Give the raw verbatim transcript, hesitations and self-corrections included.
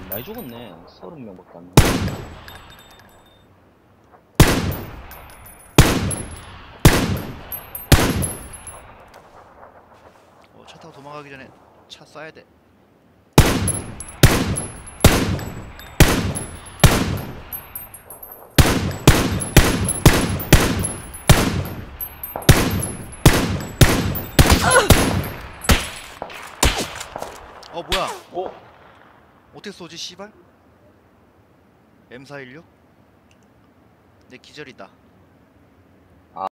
많이 죽었네. 서른 명밖에 안 나. 어, 차 타고 도망가기 전에 차 쏴야 돼. 어 뭐야? 어? 어떻게 쏘지 씨발? 엠 사일육? 내 기절이다.